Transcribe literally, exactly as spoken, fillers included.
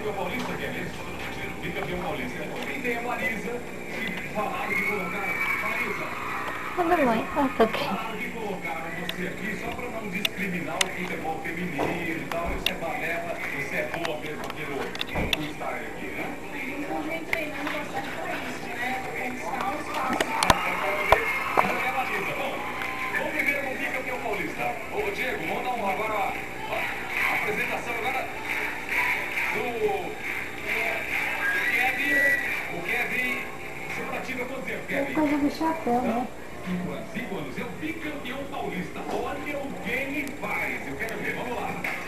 bicampeão paulista, que é mesmo? Bicampeão paulista. E tem a Marisa, que falaram que colocaram. Marisa. Cadê mãe? Ah, tá aqui. Falaram que colocaram você aqui só para não discriminar o futebol feminino e tal. Você é balela, você é boa mesmo aqui no, no estádio aqui, né? Eu vim treinando bastante para isso, né? Conquistar o espaço. É, Marisa. Bom, vamos primeiro com o bicampeão paulista. Ô, Diego, vamos dar um agora ó, a apresentação agora do Kevin. O Kevin, você pratica há quanto tempo, Kevin? Por causa do chapéu, né? Cinco anos, cinco anos. É o bicampeão paulista. Olha o que ele faz. Eu quero ver. Vamos lá.